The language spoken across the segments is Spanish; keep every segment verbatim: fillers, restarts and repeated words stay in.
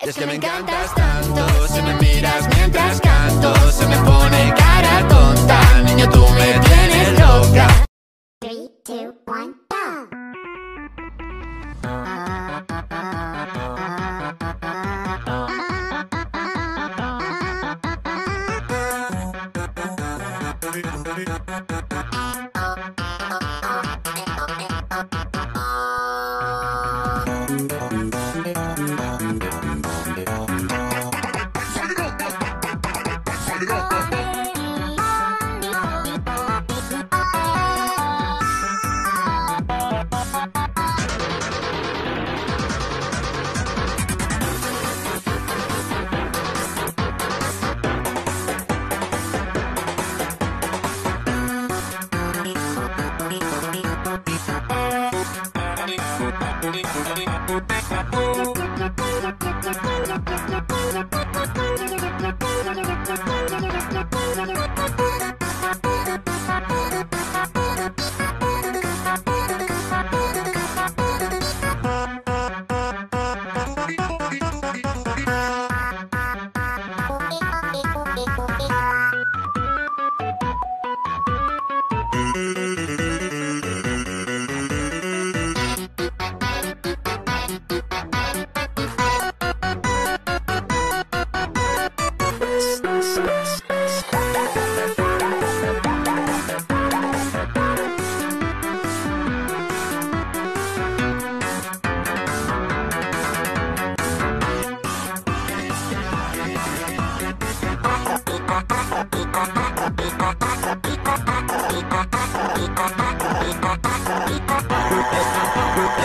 Y es que me encantas tanto, si me miras mientras canto, se me pone cara tonta, niño tú me tienes loca. Three, two, one, go.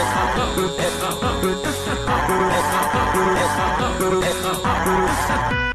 We'll be right back.